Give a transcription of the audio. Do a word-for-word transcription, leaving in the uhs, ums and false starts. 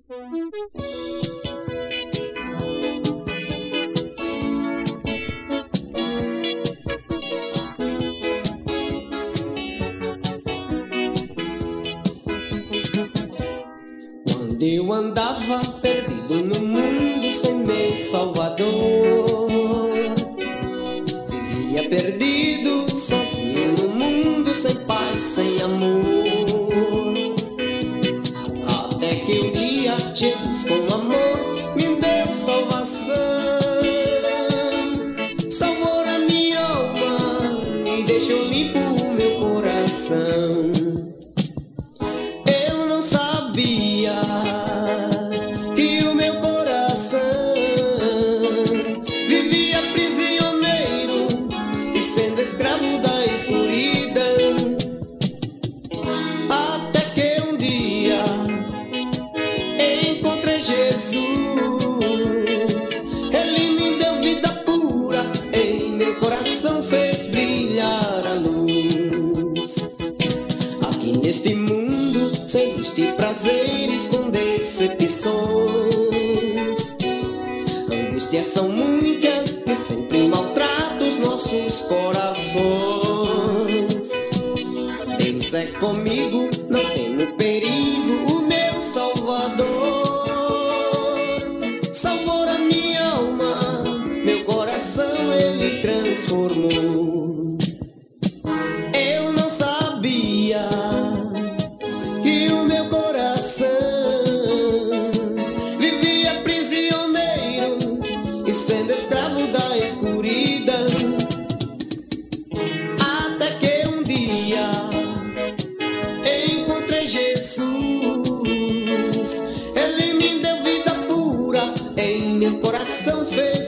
Quando eu andava perdido no mundo sem meu Salvador, vivia perdido, sozinho no mundo, sem paz, sem amor. Até que um dia Jesus com amor me deu salvação, salvou a minha alma e deixou limpo o meu coração. Eu não sabia que o meu coração vivia prisioneiro e sendo escravo da escuridão. Até que um dia encontrei Jesus, Ele me deu vida pura, em meu coração fez brilhar a luz. Aqui neste mundo só existe prazeres com decepções, angústias são muitas que sempre maltratam os nossos corações. Deus é comigo, não temo perigo, o meu Salvador salvou a minha alma, meu coração Ele transformou. Eu não sabia que o meu coração vivia prisioneiro e sendo escravo da escuridão. Até que um dia encontrei Jesus, Ele me deu vida pura, em meu coração fez